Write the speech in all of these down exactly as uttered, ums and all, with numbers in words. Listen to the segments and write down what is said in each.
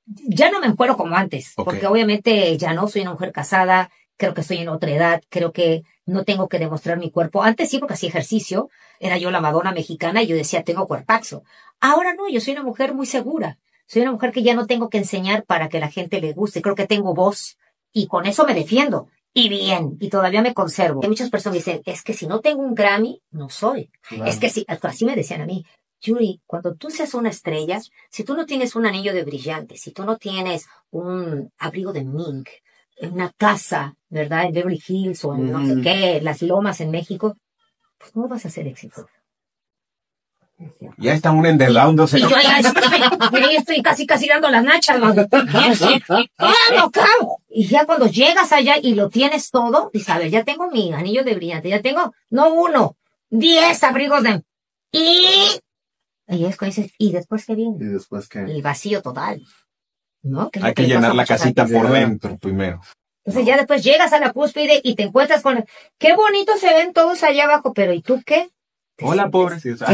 ya no me encuero como antes, Ok. porque obviamente ya no soy una mujer casada, creo que estoy en otra edad, creo que no tengo que demostrar mi cuerpo. Antes sí, porque hacía ejercicio, era yo la Madonna mexicana y yo decía, tengo cuerpazo. Ahora no, yo soy una mujer muy segura. Soy una mujer que ya no tengo que enseñar para que la gente le guste. Creo que tengo voz y con eso me defiendo. Y bien, y todavía me conservo. Hay muchas personas dicen, es que si no tengo un Grammy, no soy. Claro. Es que si, así me decían a mí, Yuri, cuando tú seas una estrella, si tú no tienes un anillo de brillantes, si tú no tienes un abrigo de mink, en una casa, ¿verdad? En Beverly Hills o en no sé Ujú. qué, las lomas en México, pues no vas a ser exitoso. Ya está uno endeudándose. Y yo ya estoy, ahí estoy casi casi dando las nachas, ¿no? ¡Claro, claro! Y ya cuando llegas allá y lo tienes todo, dices, a ver, ya tengo mi anillo de brillante, ya tengo, no uno, diez abrigos de... Y... Y es cuando dices, ¿y después qué ¿Y viene? después qué? El vacío total, ¿no? es lo Hay que le pasa llenar a la mucha casita gente. por Ya. dentro primero. Entonces ya después llegas a la cúspide y te encuentras con... ¡Qué bonito se ven todos allá abajo! Pero ¿y tú qué? Te Hola, sientes- pobrecito.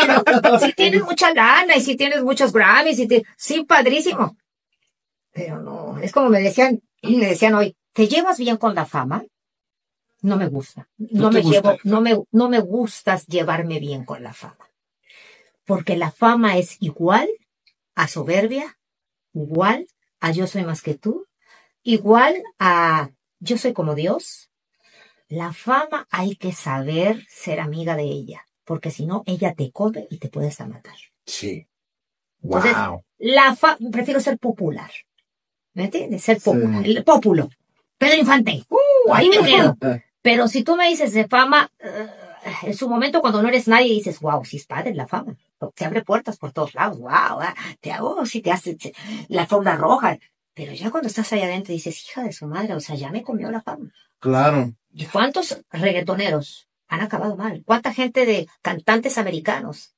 Si tienes mucha lana y si tienes muchos Grammys y te... sí, padrísimo. Pero no, es como me decían, me decían hoy, ¿te llevas bien con la fama? No me gusta. No, ¿No te me gusta? llevo, no me, no me gustas llevarme bien con la fama. Porque la fama es igual a soberbia, igual a yo soy más que tú, igual a yo soy como Dios. La fama hay que saber ser amiga de ella, porque si no, ella te come y te puede hasta matar. Sí. Entonces, Wow. la fa prefiero ser popular. ¿Me entiendes? Ser popular. Sí. El pópulo. Pedro Infante. Uh, ahí me quedo. Pero si tú me dices de fama, uh, en su momento cuando no eres nadie dices, wow, sí es padre la fama. Te abre puertas por todos lados. Wow, ah, te hago, si te hace te- la alfombra roja. Pero ya cuando estás allá adentro dices, hija de su madre, o sea, ya me comió la fama. Claro. ¿Y cuántos reggaetoneros han acabado mal? ¿Cuánta gente de cantantes americanos?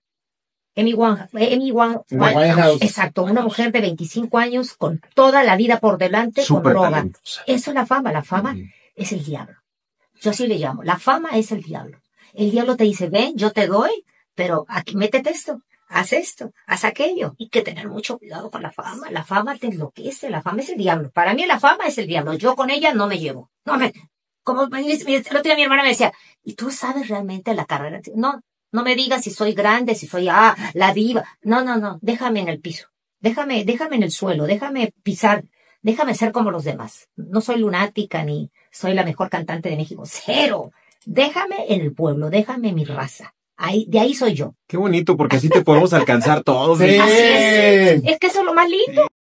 Amy Winehouse. Amy Wan- Amy Wan- Winehouse. Exacto, una mujer de veinticinco años con toda la vida por delante con Súper droga. talentosa. Eso es la fama. La fama Ujú. es el diablo. Yo así le llamo. La fama es el diablo. El diablo te dice, ven, yo te doy, pero aquí métete esto, haz esto, haz aquello. Hay que tener mucho cuidado con la fama. La fama te enloquece. La fama es el diablo. Para mí la fama es el diablo. Yo con ella no me llevo. No me... Como me dice- el otro día mi hermana me decía, ¿y tú sabes realmente la carrera? No, no me digas si soy grande, si soy, ah, la diva. No, no, no, déjame en el piso. Déjame, déjame en el suelo, déjame pisar, déjame ser como los demás. No soy lunática ni soy la mejor cantante de México. Cero. Déjame en el pueblo, déjame en mi raza. Ahí, de ahí soy yo. Qué bonito, porque así te podemos alcanzar todos. Sí. Así es. Es que eso es lo más lindo.